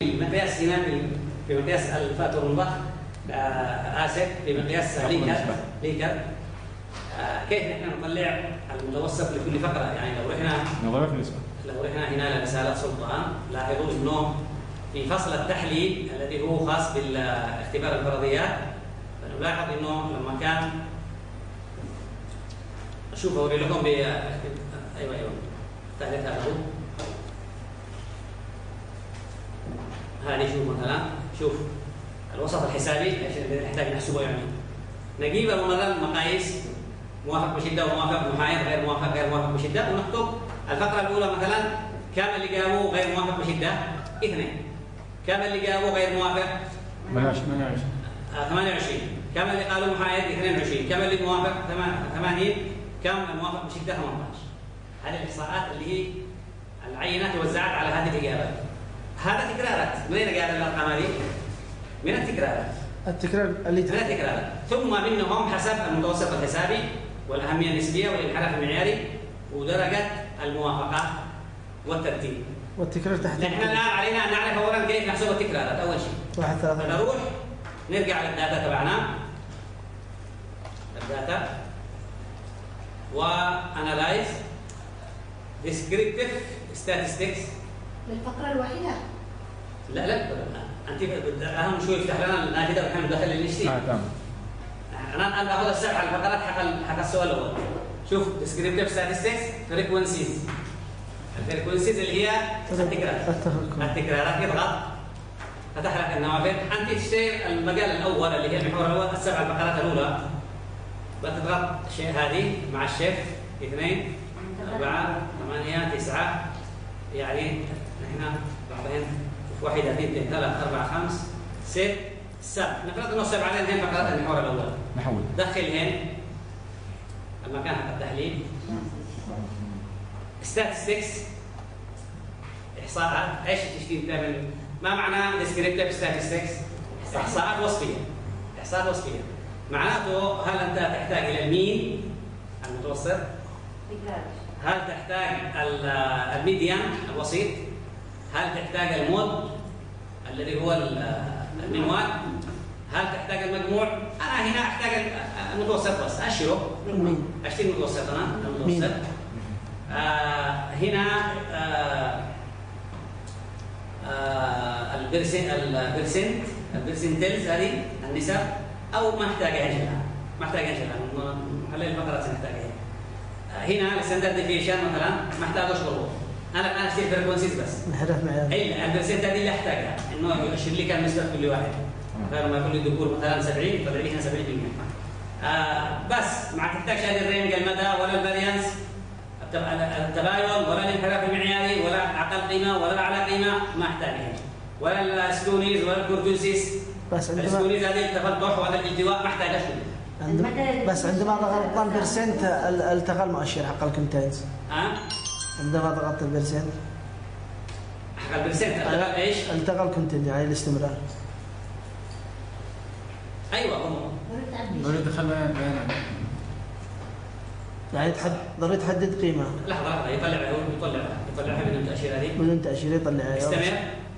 المقياس هنا في مقياس الفاتورنبخ آسف في مقياس ليكر كيف نحن نطلع المتوسط لكل فقرة؟ يعني لو رحنا هنا لرسالة سلطان لاحظوا انه في فصل التحليل الذي هو خاص بالاختبار الفرضيات فنلاحظ انه لما كان شوف اوري لكم ايوه التحليل هذا هو هذه شوف مثلا شوف الوسط الحسابي الذي نحتاج نحسبه يعني نجيب المقاييس موافق بشده وموافق محايد غير موافق بشده ونكتب الفقره الاولى مثلا كم اللي جابوا غير موافق بشده 2 كم اللي جابوا غير موافق 28 كم اللي قالوا محايد 22 كم اللي موافق 80 كم الموافق بشده 18 هذه الاحصاءات اللي هي العينات توزعت على هذه الاجابات هذا تكرارات من اين جاب الارقام هذه؟ من التكرار من التكرارات ثم منهم حسب المتوسط الحسابي والاهميه النسبيه والانحراف المعياري ودرجه الموافقه والترتيب والتكرار تحت نحن الان علينا ان نعرف اولا كيف نحسب التكرارات اول شيء نروح نرجع للداتا تبعنا الداتا وانالايز ديسكريبتيف statistics للفقرة الواحدة؟ لا انت اهم شوي يفتح لنا النافذه ونحن ندخل للنشتي انا باخذ السبع على الفقرات حق السؤال الاول شوف descriptive statistics frequencies الفريكونسيز اللي هي التكرارات يضغط فتح لك النوافذ انت تشتري المجال الاول اللي هي المحور الاول السبع الفقرات الاولى بتضغط الشيء هذه مع الشيف 2 4 8 9 يعني نحن بعدين 1 2 3 4 5 6 7 نفرض انه 7 هن فقرات المحور الاول نحول دخلهن المكان حق التحليل statistics احصاءات ايش تشتي تعمل ما معنى descriptive statistics احصاءات وصفيه معناته هل انت تحتاج الى المين المتوسط هل تحتاج الميديان الوسيط هل تحتاج المود الذي هو المنوال هل تحتاج المجموع انا هنا احتاج المتوسط بس اشتري المتوسط انا المتوسط هنا البرسنتيلز هذه النسب او ما احتاجها خلي الفقرات نحتاجها هنا الستاندرد ديفيشن مثلا ما احتاجوش بالضبط انا الان اشتري فريكونسيز بس انحراف معياري البرسنت هذه اللي احتاجها انه يؤشر لي كم نسبه كل واحد فلما يكون لي ذكور مثلا 70 يطلع لي هنا 70% بس ما تحتاجش هذه الرينج المدى ولا الفاريانس التباين ولا الانحراف المعياري ولا اقل قيمه ولا اعلى قيمه ما احتاجها ولا السكونيز ولا الكورتوسيس بس السكونيز هذه التفتح وهذا الالتواء ما احتاجش بس عندما ضغطت البرسنت التقى المؤشر حق الكونتينز عندما ضغطت البرسنت حق البرسنت التقى ايش؟ التقى الكونتينز يعني الاستمرار ايوه نريد دخل بيانات يعني ضروري تحدد قيمه لحظه يطلعها بدون تاشيره هذه بدون تاشيره يطلعها استمر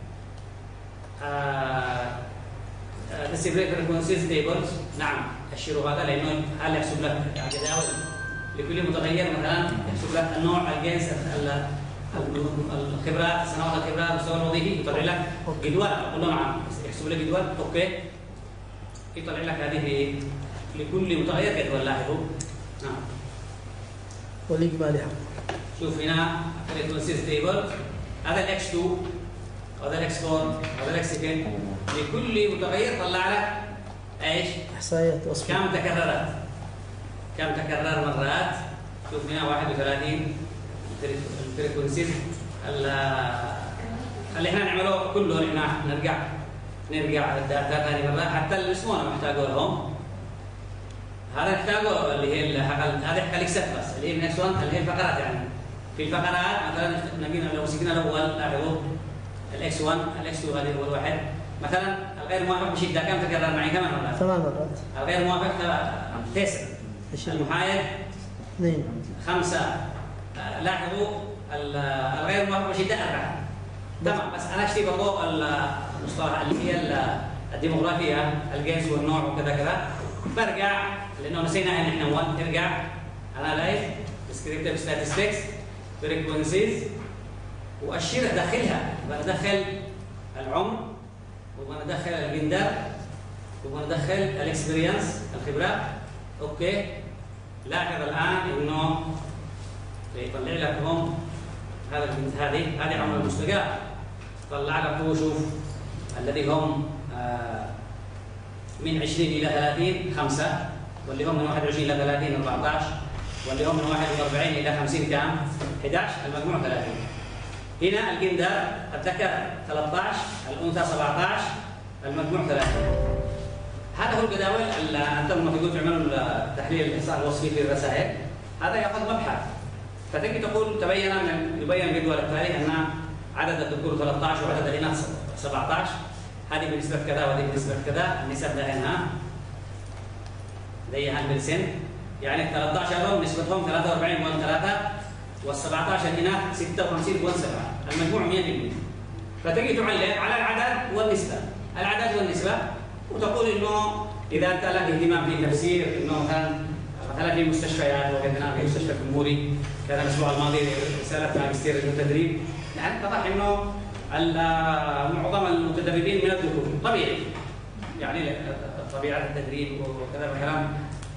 نسيب فريكونسيز تيبلز نعم أشيروا هذا لأنه هل يحسب لك جداول لكل متغير مثلا يحسب لك النوع الجنس الخبرات سنوات الخبرات المستوى الوظيفي يطلع لك جدول أقول له نعم يحسب لك جدول أوكي يطلع لك هذه لكل متغير جدول لاحظوا نعم والإجمالي حق شوف هنا فريكونسيز تيبل هذا الإكس 2 هذا الإكس 4 هذا الإكس 10 لكل متغير طلع لك ايش؟ احصائيات وصفيه كم تكرر مرات شوف هنا 31 الفريكونسيز اللي احنا نعمله كله احنا نرجع على الداتا ثاني مره حتى الاسمونه محتاجوا لهم هذا نحتاجه اللي هي هذا حق الاكسات بس اللي هي النكست اللي هي الفقرات يعني في الفقرات مثلا لو مسكنا الاول لاحظوا الاكس 1 الاكس 2 هذه اول واحد مثلا الغير موافق بشده كم تكرر معي كم مرات؟ 8 مرات الغير موافق 9 المحايد 2 5 لاحظوا الغير موافق بشده 4 تمام. بس انا اشتي برضه المصطلح اللي هي الديموغرافيا، الجنس والنوع وكذا كذا. برجع لانه نسينا ان احنا نرجع انالايز ديسكريبتيف ستاتستكس فريكونسيز واشير ادخلها. بدخل العمر وبندخل الجندر وبندخل الاكسبيرينس الخبرات. اوكي، لاحظ الان انه يطلع لكم هذه عمر المستقى، طلع لكم شوف الذي هم من 20 الى 30 5، واللي هم من 21 الى 30 14، واللي هم من 41 الى 50 كام 11، المجموع 30. هنا الجندر الذكر 13 الانثى 17 المجموع 30. هذا هو الجداول اللي انتم لما تقولوا تعملوا التحليل الاحصاء الوصفي في الرسائل، هذا ياخذ مبحث. فتجي تقول يبين الجدول التالي ان عدد الذكور 13 وعدد الاناث 17، هذه بنسبه كذا وهذه بنسبه كذا. النسب ده هنا زي بالسن، يعني 13 نسبتهم 43.3 وال17 الاناث 56.7، المجموع 100%. فتجي تعلق على العدد والنسبه، العدد والنسبه، وتقول انه اذا انت لك اهتمام في تفسير انه كان مثلا في مستشفيات، وجدنا في مستشفى الجمهوري كان الاسبوع الماضي رساله ماجستير التدريب، يعني اتضح انه معظم المتدربين من الذكور طبيعي، يعني طبيعه التدريب وكذا الكلام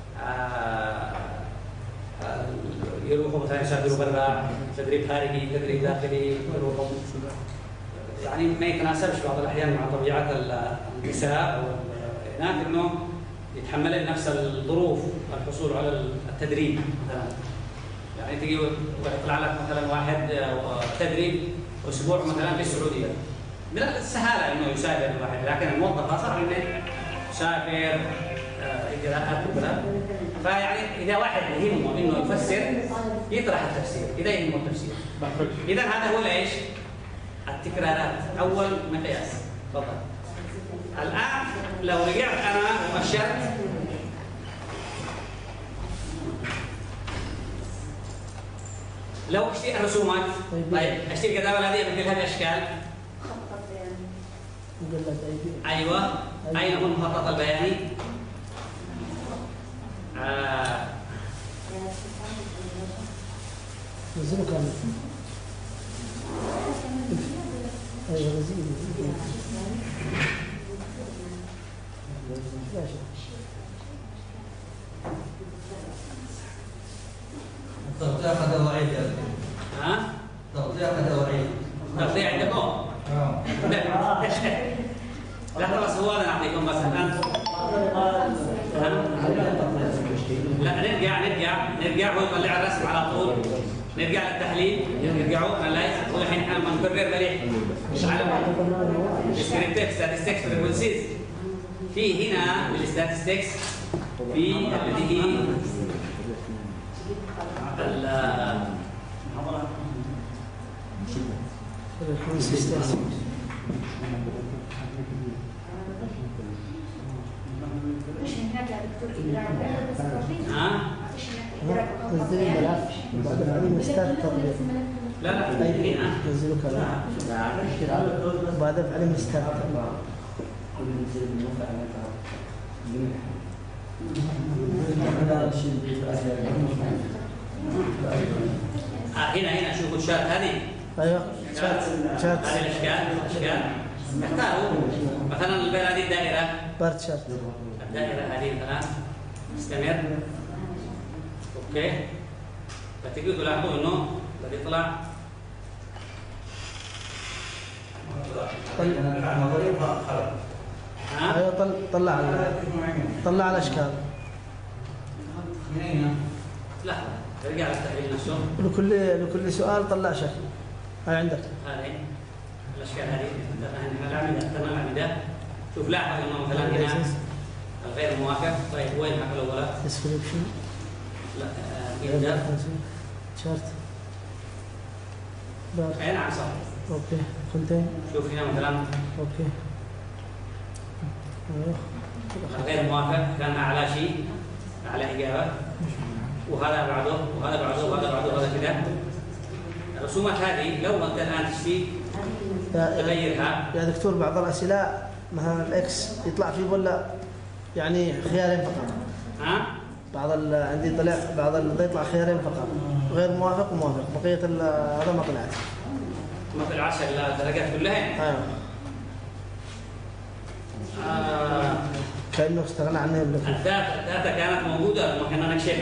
يروحوا مثلا يسافروا برا تدريب خارجي تدريب داخلي، يروحوا يعني ما يتناسبش بعض الاحيان مع طبيعه النساء والبنات انه يتحملن نفس الظروف الحصول على التدريب مثلا. يعني تجي ويطلع لك مثلا واحد تدريب اسبوع مثلا في السعوديه، من السهاله انه يسافر الواحد، لكن الموظف صار انه يسافر اجراءات وكذا. فيعني اذا واحد يهمه انه يفسر يطرح التفسير اذا يهمه التفسير. اذا هذا هو ايش؟ التكرارات اول مقياس. تفضل. الان لو رجعت انا واشرت لو اشتري الرسومات، طيب اشتري الجداول هذه بكل هذه الاشكال. ايوه، اين هو المخطط البياني؟ نزلوا كامل. ايوه نزيد. تغطية قد وعيد. ها؟ تغطية قد وعيد. تغطية عندكم؟ لا خلاص هو انا اعطيكم بس الان. لا نرجع هو يطلع الرسم على طول. نرجع للتحليل، نرجعوا انالايز، والحين احنا بنكرر مليح على ديسكريبتيف ستاتستكس فريكونسيز. في هنا بالستاتستكس في الذي هي مش هناك يا دكتور نزلوا الملف وبعدين عليه مستند تطبيق. لا هنا نزلوا كلام وبعدين عليه مستند هنا شوفوا الشات هذه. ايوه شات هذه الاشكال اختاروا مثلا هذه الدائره بارت شات، الدائره هذه مثلا استمر. اوكي، فتجي تلاحظوا انه بدي يطلع ايوه طلع الاشكال. لا ارجع للتحليل نفسه. لكل سؤال طلع شكل. هاي عندك هذه الاشكال هذه الاعمده. شوف لاحظ انه مثلا هنا الغير موافق. طيب وين حق الاولى؟ ديسكريبشن. لا شارت. اي نعم صح. اوكي كنتين. شوف هنا مثلا اوكي الغير موافق كان اعلى شيء، اعلى اجابه، وهذا بعده وهذا بعده وهذا بعده وهذا كذا. الرسومات هذه لو انت الان تشتي تغيرها. يا دكتور بعض الأسئلة مثلا الإكس يطلع فيه ولا يعني خيارين فقط. ها؟ عندي طلع بعض اللي يطلع خيارين فقط، غير موافق وموافق، بقية هذا ما طلعت. ما طلعش الدرجات كلها؟ ايوه. كأنه استغنى عنه الداتا كانت موجودة، ما كنا نكشف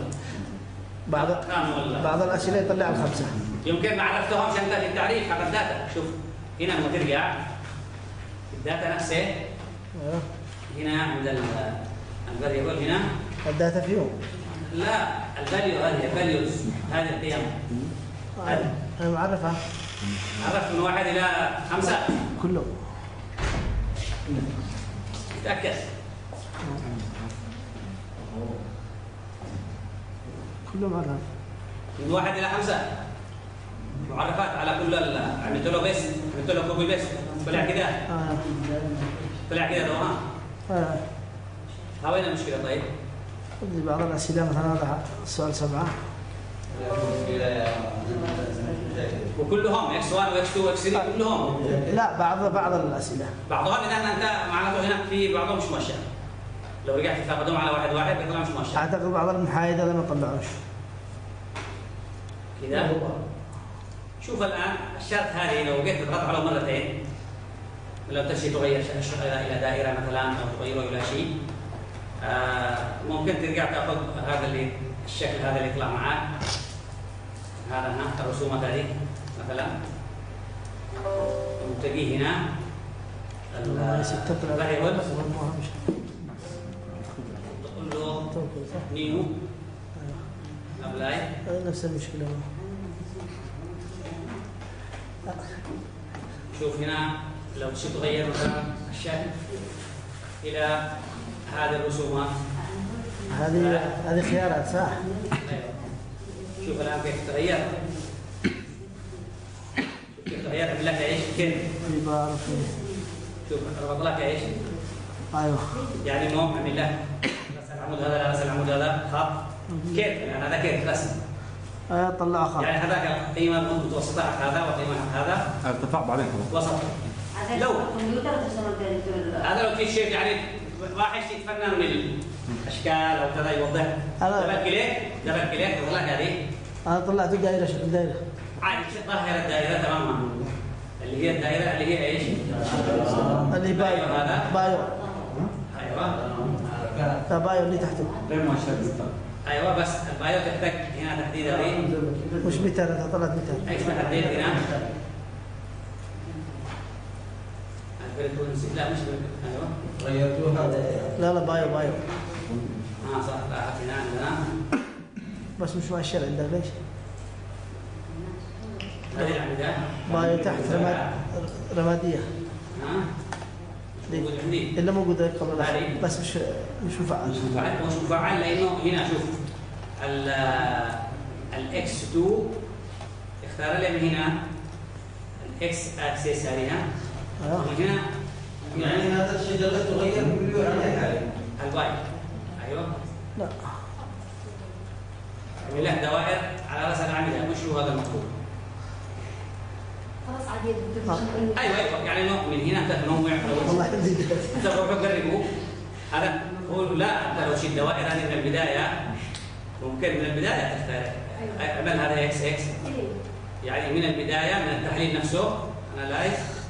بعض الأسئلة يطلع الخمسة. يمكن ما عرفتهمش أنت في التعريف حق الداتا. شوف هنا لما ترجع الداتا نفسه. ايوه. هنا عند الفاريبل هنا. الداتا فيهم؟ لا، الفاليو هذه الفاليوز هذه القيم. أنا معرفها. عرفت من 1 إلى 5 كله. تأكد. كله معرف. من 1 إلى 5 معرفات على كل عملت له بس، عملت له كوبي بس، طلع كده. طلع كده دوام. وين المشكلة طيب؟ بعض الأسئلة مثلا هذا السؤال 7. وكلهم اكس 1 واكس 2 واكس 3 كلهم؟ لا، بعض الأسئلة. بعضهم إذا أنت معناته هناك في بعضهم مش موشح. لو رجعت تاخذهم على واحد واحد بيطلع مش موشح. أعتقد بعض المحايدة ما طلعوش. كذا؟ شوف الآن الشرط هذه لو جيت تضغط على مرتين، لو تشي تغير إلى دائرة مثلا أو تغيره إلى شيء، ممكن ترجع تاخذ هذا اللي الشكل هذا اللي يطلع معاك. هذا هنا الرسومات هذه مثلا وتجي هنا الفاريبل تقول له نيو ابلاي. نفس المشكلة. شوف هنا لو تشي تغير مثلا الشكل إلى هذه الرسومات. هذه خيارات صح؟ شوف الآن كيف تغير. كيف تغير عمل لك ايش؟ كيف؟ شوف ربط لك ايش؟ ايوه. يعني مو عمل لك بس العمود هذا لا بس العمود هذا خط. كيف؟ يعني هذا كيف رسم. طلع خط. يعني هذاك قيمة متوسطة حق هذا وقيمة حق هذا. ارتفاع بعدين وسط. لو هذا لو في شيء يعني واحد يتفنن من الاشكال او كذا يوضح. دبل كليك يطلع لك هذه. انا طلعت دائره، شكل دائره عادي. ظاهر الدائره تماما اللي هي الدائره اللي هي ايش؟ اللي بايو. هذا بايو. ايوه بايو اللي تحته غير مؤشر. ايوه بس البايو تحتاج هنا تحديد هذه مش متر. انت طلعت متر. ايش تحديد هنا؟ الفريكونسي لا مش ايوه غيرتوها. لا بايو صح. لا هنا عندنا بس مش مؤشر عندك. ليش؟ هذه العمودة بايو تحت رمادية. موجود عندي إلا موجودة قبل بس مش مفعل. مش مفعل لأنه هنا شوف الإكس 2 اختار لي من هنا الإكس أكسس هذه ومن هنا يعني هذا الشيء جلست تغير مليون عليه. الواي. أيوه. لا. عمل له دوائر على رأس الأعمدة. مش هو هذا المطلوب. خلاص عادي يا دكتور. ايوه يعني من هنا تنوع. والله عندي انت روح جربه. هذا هو لا انت لو شيل الدوائر هذه من البدايه ممكن من البدايه تختار. اعمل هذا اكس يعني من البدايه من التحليل نفسه انالايز.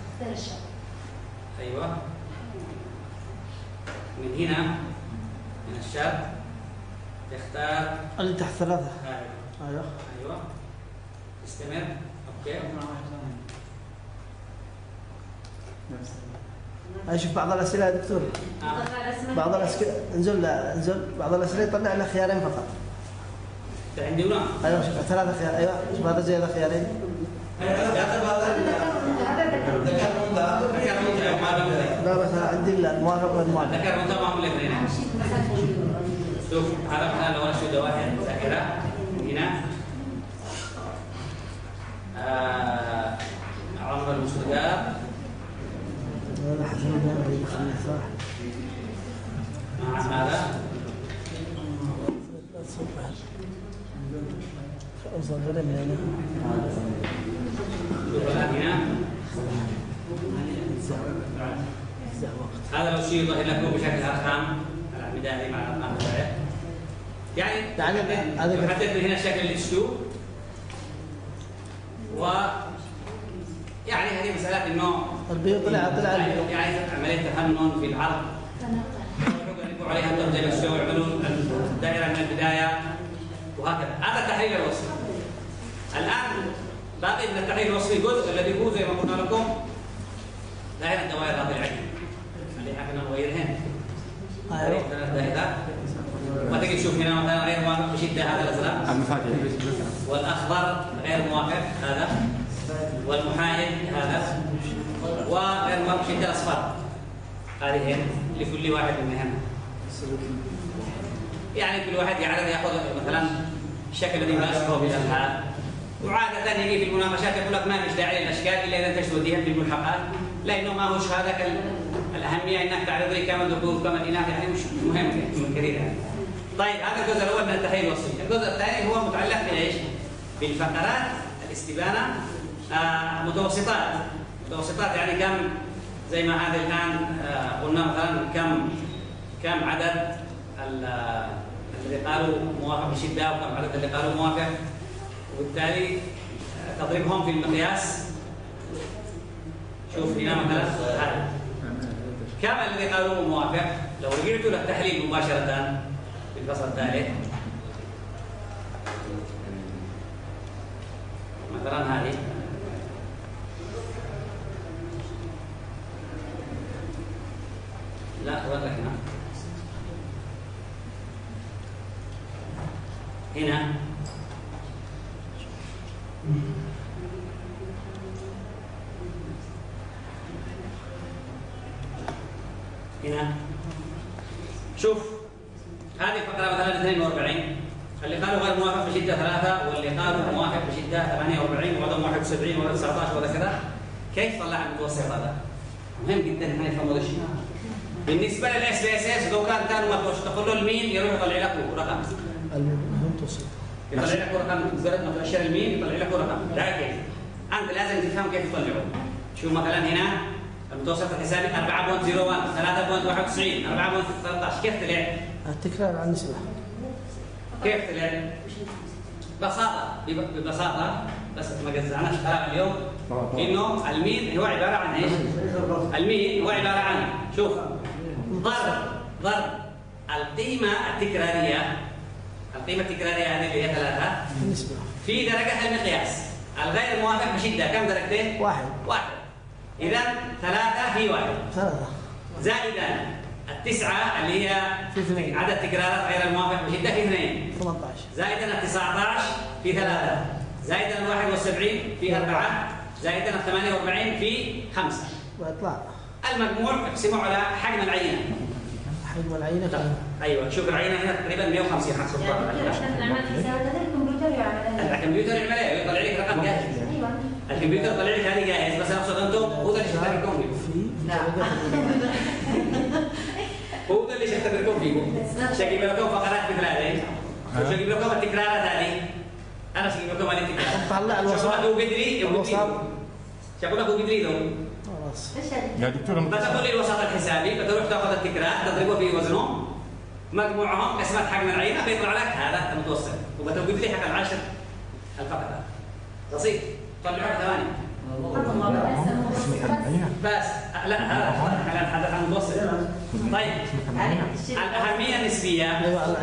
ايوه من هنا من الشرط تختار اللي تحت 3. ايوه استمر. اوكي. أشوف بعض الأسئلة يا دكتور. بعض الأسئلة انزل بعض الأسئلة يطلع لنا خيارين فقط. عندي هنا. أيوه شوف 3 خيار. أيوه شوف هذا زي هذا خيارين. لا بس عندي الموافق والموافق. ذكر من تمام الاثنين. شوف هذا مثلا لو نشوف دوائر ذاكرة هنا عمر المستقر. لا حسن اللي يخليه صح. مع هذا أوصل غير من هنا. شوف الآن هنا هذا لو شيء يظهر لكم بشكل ارقام البدائي مع الارقام البدائيه. يعني نحدد من هنا شكل الاسلوب. و يعني هذه مسألة انه طلع يعني عملية تفنن في العرض. يقولوا عليها الترجمة السوء، يعملون الدائرة من البداية وهكذا. هذا التحليل الوصفي. الآن باقي من التحليل الوصفي جزء الذي هو زي ما قلنا لكم دائرة الدوائر هذه العلم اللي احنا نغيرهن. هذه ثلاث دائرات. ما تجي تشوف هنا مثلا غير موافق بشدة هذا الأزرق. المفاتيح. والأخضر غير موافق هذا. والمحايد هذا. وغير موافق بشدة الأصفر. هذه لكل واحد منهم. يعني كل واحد ياخذ مثلا الشكل الذي يناسبه في الأمثال. وعادة يجي في المناقشات يقول لك ما فيش داعي للأشكال إلا إذا أنت توديها في الملحقات، لأنه ما هوش هذاك الأهمية إنك تعرض لي كم الذكور كم الإناث، يعني مش مهم من كثير يعني. طيب هذا الجزء الأول من التحليل الوصفي. الجزء الثاني هو متعلق بإيش؟ بالفقرات الاستبانة. متوسطات يعني كم، زي ما هذا الآن قلنا مثلا كم عدد اللي قالوا موافق بشدة وكم عدد اللي قالوا موافق، وبالتالي تضربهم في المقياس. شوف هنا مثلا هذا كم الذي قالوا موافق. لو رجعتوا للتحليل مباشرة في الفصل الثالث مثلا هذه لا وضحنا هنا شوف هذه الفقرة مثلا 42 اللي قالوا غير موافق بشدة 3 واللي قالوا موافق بشدة 48 وبعضهم 71 ولا 19 ولا كذا. كيف طلع المتوسط هذا؟ مهم جدا هنا يفهموا الشيء. بالنسبة للاس بي اس اس لو كانوا ما تقول له المين يروح يطلع لك رقم. المتوسط يطلع لك رقم، مجرد ما تؤشر المين يطلع لك رقم. لا كيف؟ أنت لازم تفهم كيف يطلعوا. شوف مثلا هنا المتوسط الحسابي 4.01 3.91 4.13 كيف طلع؟ التكرار عن النسبة. كيف طلع؟ ببساطة بس ما جزعناش كلام اليوم إنه المين هو عبارة عن إيش؟ المين هو عبارة عن شوف ضرب القيمة التكرارية هذه اللي هي 3 في درجة المقياس. الغير موافق بشدة كم درجتين؟ 1. إذا 3 في 1 زائدا 9 اللي هي عدد تكرارات غير الموافق بشدة في 2 18 زائدا 19 في 3 زائدا 71 في 4 زائدا 48 في 5 وإطلاع المجموع اقسمه على حجم العينة. حجم العينة أيوة شوف العينة هنا تقريبا 150 حسب الكمبيوتر يعمل ايه؟ يطلع لك رقم جاهز. الكمبيوتر يطلع لك هذه جاهز بس اقصد انتم هو ده اللي يختبركم فيه. هو ده اللي يختبركم فيه. شايف لكم فقرات مثل هذه وشايف لكم التكرارات هذه. انا شايف لكم هذه التكرارات. طلع الوسط. هو بدري شافوا له بدري له. خلاص. يا دكتور فتقول لي الوسط الحسابي فتروح تاخذ التكرار تضربه في وزنهم مجموعهم قسمة حجم العينة بيطلع لك هذا المتوسط وبتوجد لي حق العشر الفقرات. بسيط طلعوا ثواني بس لا هذا عن المتوسط. طيب الأهمية النسبية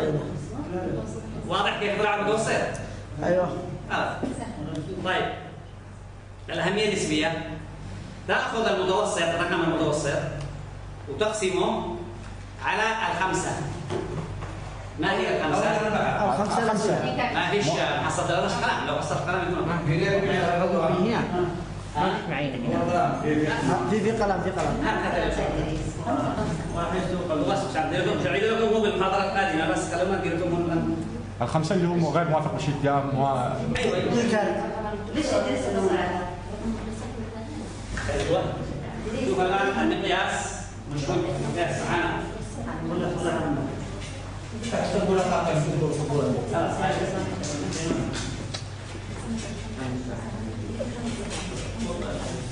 واضح كيف طلع المتوسط؟ ايوه طيب الأهمية النسبية تأخذ المتوسط رقم المتوسط وتقسمه على 5. ما هي 5؟ 5 ما فيش حصة درجة كلام. لو حصة كلام يكون في قلم بس عيد لكم بالمحاضرة القادمة بس خلونا ندير لكم ال5 اللي هم غير موافق بشدة ليش تدرس المسألة؟ ايوه شوف الان المقياس مشهور المقياس معنا تقول لك